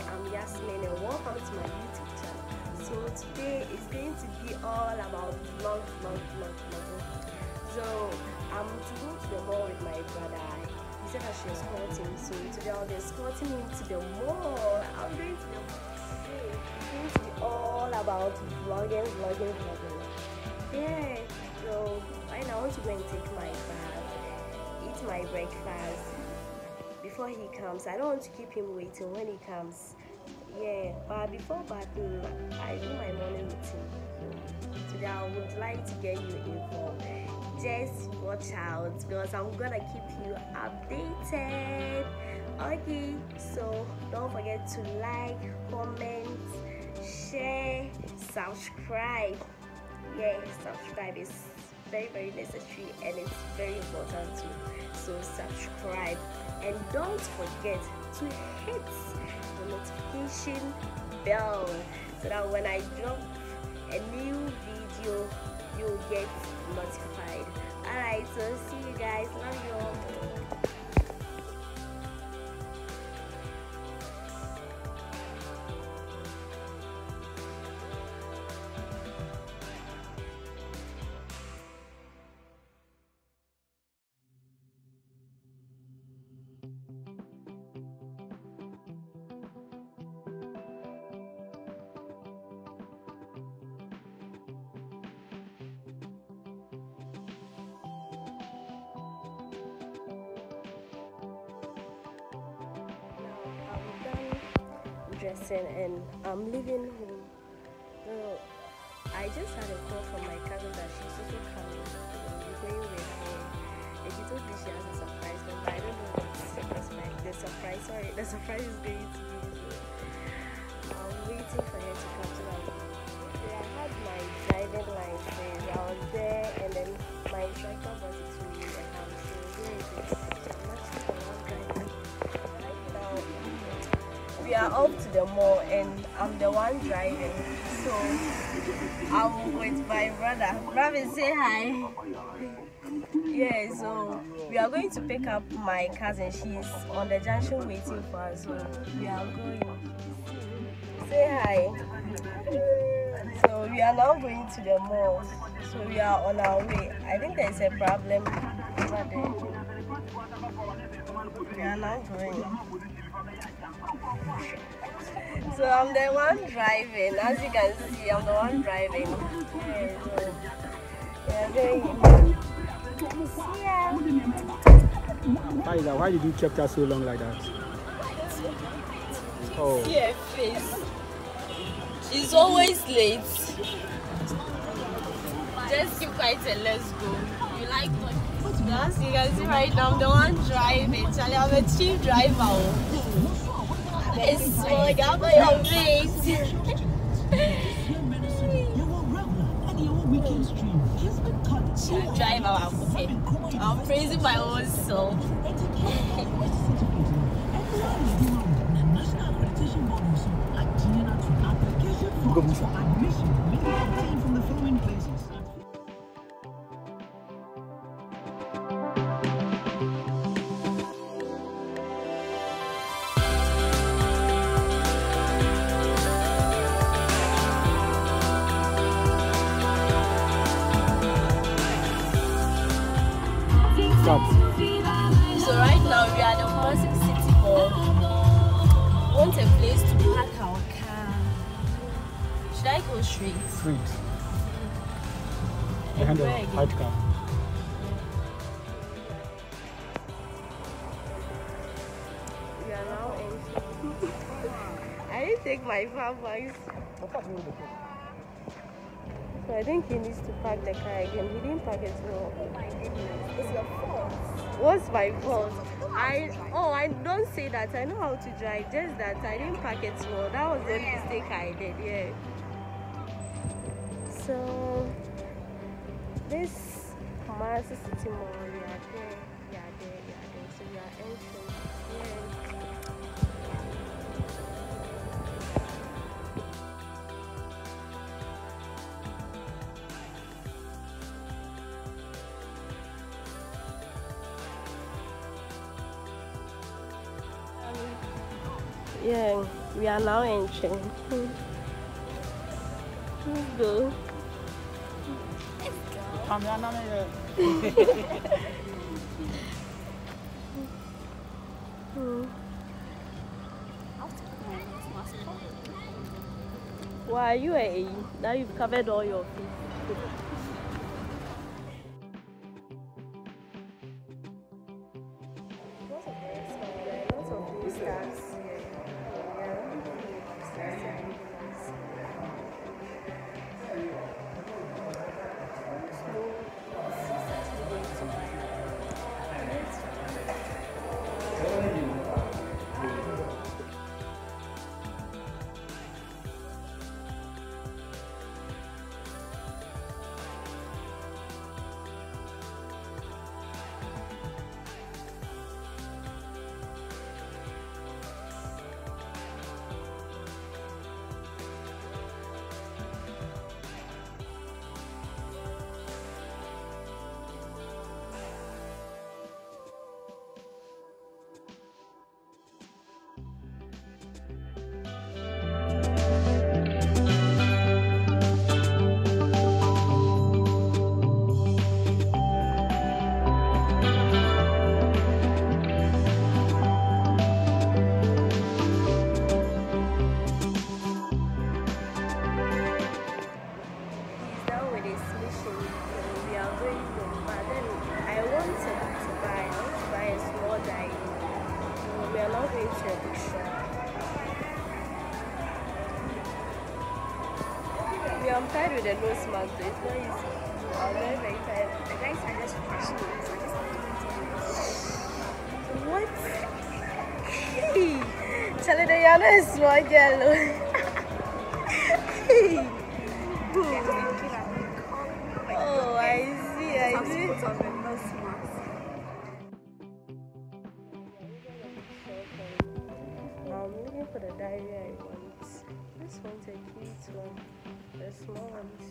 I'm Yasmin and welcome to my YouTube channel. So today is going to be all about vlog. So I'm to go to the mall with my brother. He said that she was escorting, so today I'll be escorting him to the mall. I'm going to the mall. It's going to be all about vlogging. Yeah, so right now I want to go and take my bath, eat my breakfast before he comes. I don't want to keep him waiting when he comes. Yeah, but before bathing, I do my morning routine. So today I would like to get you informed. Just watch out because I'm gonna keep you updated. Okay, so don't forget to like, comment, share, subscribe. Yeah, subscribe is very necessary and it's very important too. So subscribe and don't forget to hit the notification bell so that when I drop a new video you'll get notified. Alright, so see you guys. Love you all. Dressing and I'm leaving home. So I just had a call from my cousin that she's also coming. We're going with her. And she told me she has a surprise, but I don't know what the surprise. Sorry, the surprise is going to be. So I'm waiting for her to come to my home. I had my driving license. I was there, and then my instructor brought it to me at house. So here it is. I'm actually the one driving. Right now, we are off to the mall and I'm the one driving, so I'm with my brother. Brother, say hi. Yeah, so we are going to pick up my cousin. She's on the junction waiting for us, so we are going. Say hi. So we are now going to the mall, so we are on our way. I think there's a problem over there. We are now going. So I'm the one driving. As you can see, I'm the one driving. Yeah, so we are going. Yeah. Why did you keep her so long like that? Oh. See her face. She's always late. Just keep quiet and let's go. You like what? As you can see right now, I'm the one driving. Charlie, I'm a chief driver. It's like I'm your face. Chief driver, okay. I'm praising my own self. So right now we are at the Kumasi City Mall. We want a place to park our car. Should I go straight? Straight. Behind the white car. We are now in. I didn't take my phone boys. So I think he needs to park the car again. He didn't park it well. Oh my goodness. It's your fault. What's my fault? I don't say that. I know how to drive. Just that I didn't park it well. That was the only mistake I did. Yeah. So this Kumasi City Mall, we are there. So we are entering. Yeah. Yeah, we are now entering. Let's go. Why are you a? Now you've covered all your feet. Lots of birds, lots of blue stars. I'm tired with the nose mask, so it's not easy. I'm very, very tired. The guys are just pushing it. What? Hey! Charlie, the Yana is small girl. Hey! Oh, I see. I'm looking for the diary I want. This one's a cute one. The small ones.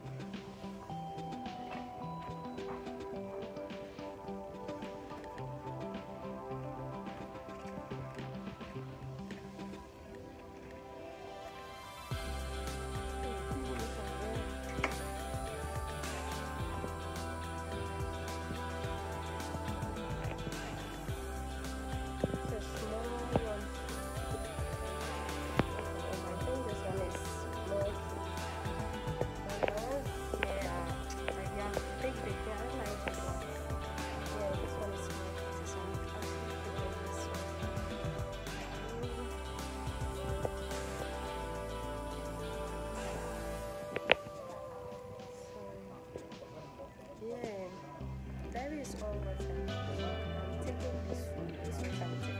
Is all what I'm taking this one. This one I'm taking.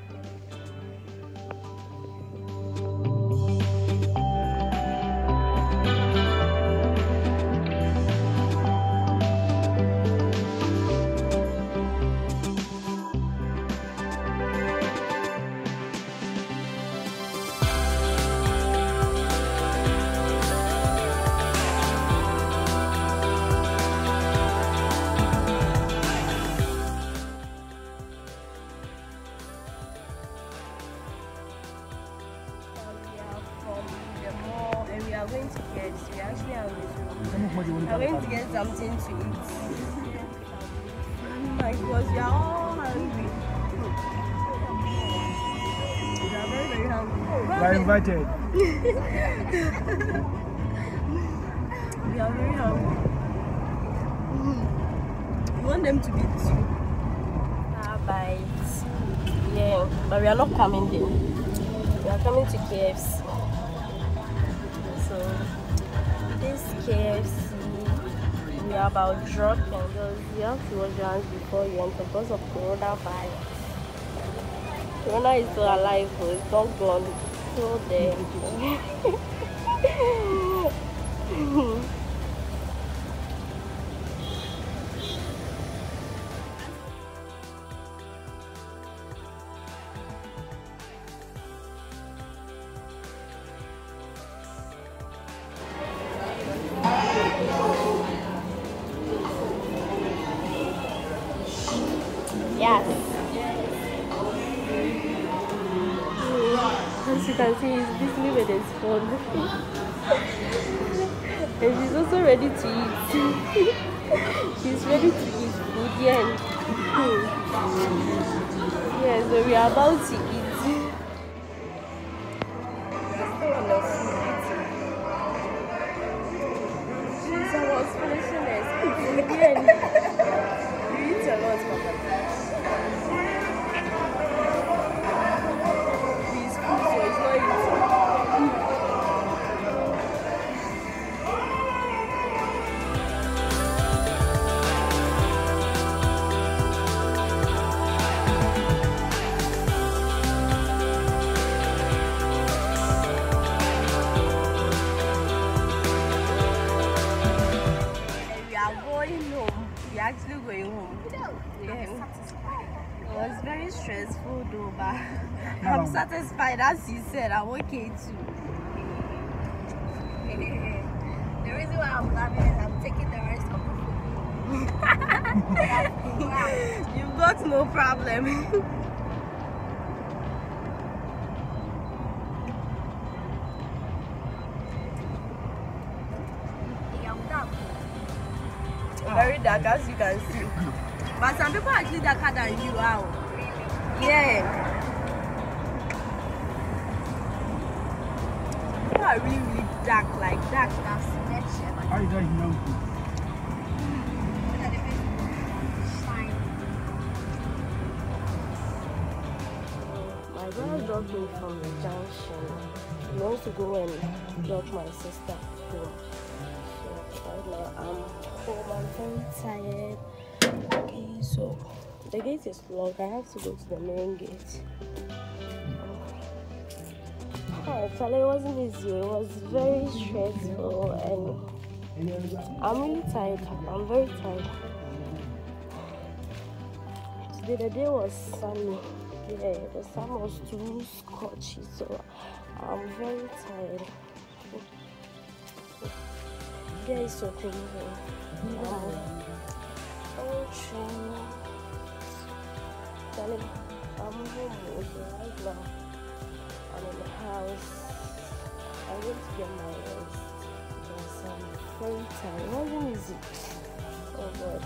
We are going to get, we actually are going to get something to eat. Oh my gosh, we are all hungry. We are very, very hungry. You are invited. We are very hungry. We want them to be too. Bites. Yeah, but we are not coming there. We are coming to KFC. So this KFC, we are about dropping because you have to wash your hands before you enter because of coronavirus. Corona is still alive, but it's not gone. It's still there. Yes. you can see, he's busy with his phone. And she's also ready to eat. She's ready to eat food, yeah. Yeah, so we are about to eat. We're still on the food eating. She was finishing it. Again. You eat a lot, Papa. He's full, so he's not eating. Actually going home. Yeah. It was very stressful though, but I'm satisfied. As you said, I'm okay too. The reason why I'm laughing is I'm taking the rest of the food. You've got no problem. Very dark, as you can see. But some people are actually darker than you are. Yeah. People are really, really dark, like dark. How is that young? My brother dropped me from the junction. He wants to go and drop my sister home. So right now I'm home. I'm very tired. Okay, so the gate is locked. I have to go to the main gate. Actually, it wasn't easy. It was very stressful, and I'm really tired. I'm very tired. Today the day was sunny. Yeah, the sun was too scorchy, so I'm very tired. There is so crazy. I'm home right now. I'm in the house. I went to get my rest because I'm very tired. It wasn't easy. Oh God.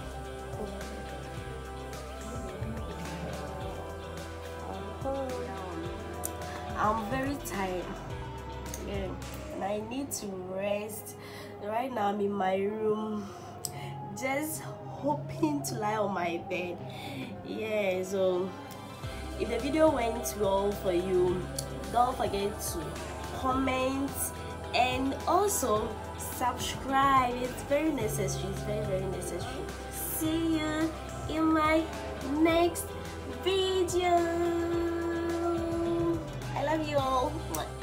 I'm home. I'm very tired. Yeah. And I need to rest. Right now I'm in my room, just hoping to lie on my bed. Yeah, so if the video went well for you, don't forget to comment and also subscribe. It's very necessary. It's very, very necessary. See you in my next video. I love you all.